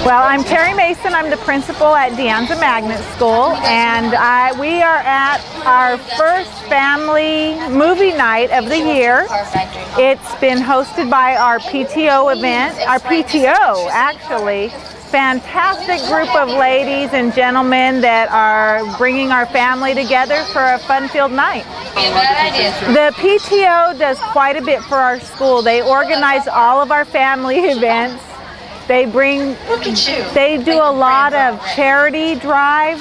Well, I'm Terry Mason. I'm the principal at De Anza Magnet School, and we are at our first family movie night of the year. It's been hosted by our PTO event, our PTO actually. Fantastic group of ladies and gentlemen that are bringing our family together for a fun-filled night. The PTO does quite a bit for our school. They organize all of our family events. They do a lot of charity drives.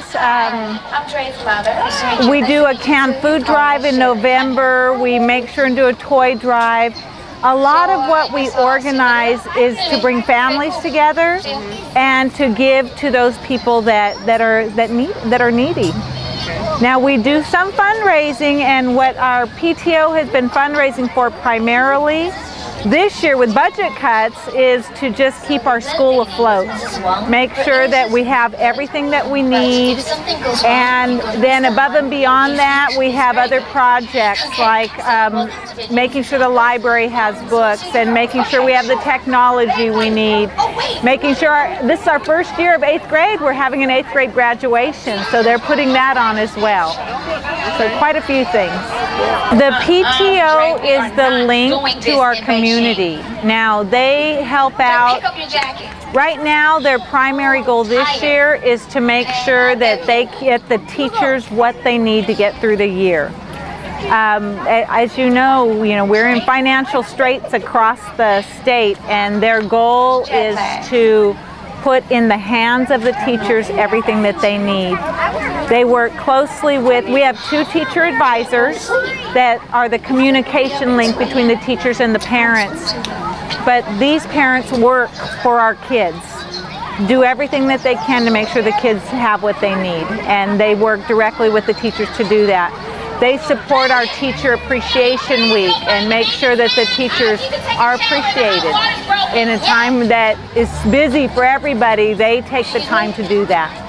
We do a canned food drive in November. We make sure and do a toy drive. A lot of what we organize is to bring families together and to give to those people that are needy. Now we do some fundraising, and what our PTO has been fundraising for primarily this year with budget cuts is to just keep our school afloat. Make sure that we have everything that we need, and then above and beyond that we have other projects like making sure the library has books and making sure we have the technology we need. Making sure this is our first year of 8th grade. We're having an 8th grade graduation, so they're putting that on as well. So quite a few things. The PTO is the link to our community. Now they help out. Right now their primary goal this year is to make sure that they get the teachers what they need to get through the year. As you know, we're in financial straits across the state, and their goal is to put in the hands of the teachers everything that they need. They work closely with, we have 2 teacher advisors that are the communication link between the teachers and the parents. But these parents work for our kids, do everything that they can to make sure the kids have what they need, and they work directly with the teachers to do that. They support our Teacher Appreciation Week and make sure that the teachers are appreciated. In a time that is busy for everybody, they take the time to do that.